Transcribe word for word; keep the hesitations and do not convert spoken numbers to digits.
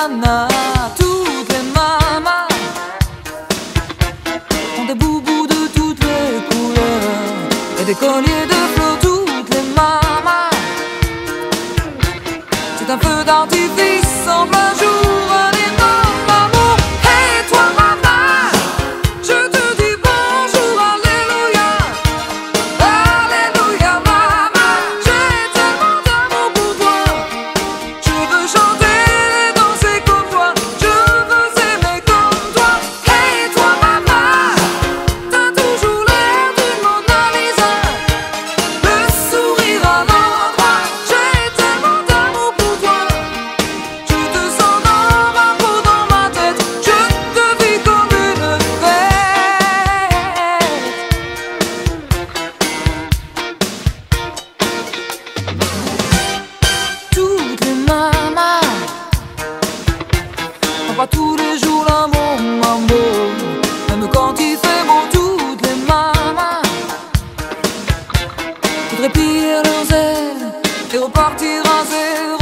nanas, toutes les mamas ont des boubous de toutes les couleurs et des colliers de fleurs, toutes les mamas. C'est un feu d'artifice en plein jour, un énorme amour. Hey toi maman, je te dis bonjour, alléluia, alléluia maman. J'ai tellement d'amour pour toi, je veux chanter et danser comme toi, je veux aimer comme toi. Hey toi maman, t'as toujours l'air d'une Mona Lisa, le sourire à l'endroit. J'ai tellement d'amour pour toi, je te sens dans ma peau, dans ma tête, je te vis comme une fête. Toutes les mamas n'ont pas tous les jours un bon amour, même quand il fait beau. Toutes les mamas voudraient plier leurs ailes et repartir à zéro.